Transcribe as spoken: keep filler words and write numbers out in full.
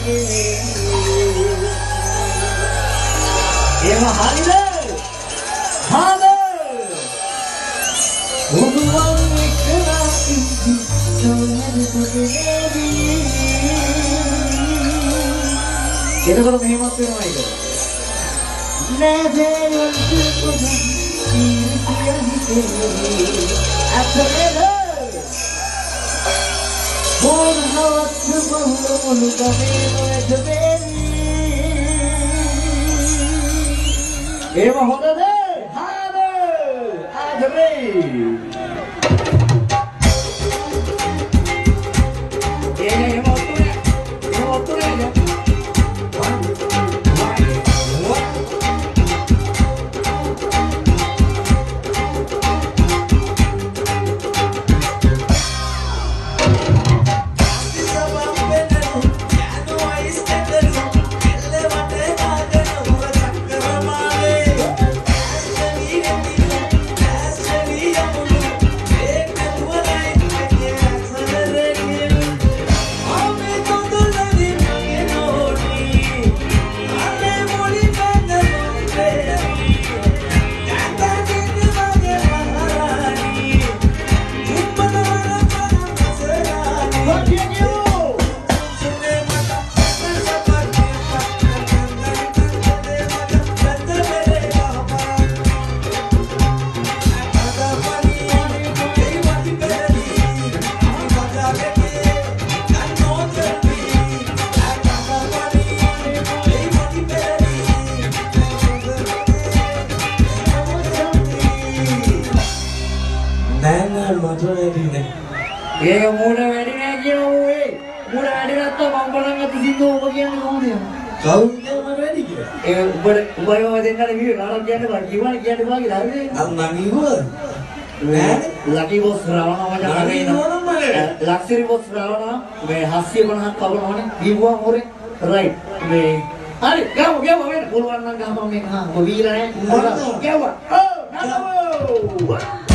ඒම හරිද? හාද? උඹවන් එක්කලා ඉඳි නොහැදුකේදී. එතකොට මෙහෙමත් වෙනවා ඒක. නැදෙන්න පුදුම ඉරිසියහිතේ අපරේද මොනවත් බහුලුණු කමේ නොදෙන්නේ. ඒව හොඳද? හාද? ආදරේ. ඒ එහෙම ඔත්තුනේ. එහෙම ඔත්තුනේ. ඒක මූණ වැඩි නෑ කියනවා ඌේ. මූණ වැඩි නැත්තම් මම බලන් අත සිද්ධ ඔබ කියන්නේ කොහොමද? කවුද මට වැඩි කියලා? ඒ උඹ උඹව දෙන්නට කිව්වේ කාටද කියන්නේ බා කිව්වනේ කියන්නේ බා කියලා හරිද? අර මං ඉවර. නෑ ලකි බොස් රාවණා මචං අරගෙන ලක්ෂරි බොස් රාවණා මේ හස්සිය පනහක් කවනවනේ දීපුවා මොරේ රයිට් මේ හරි ගමු ගමු වෙන පුළුවන් නම් ගමු මේ හා ඔබ වීර නෑ ගමු ඔව් නමෝ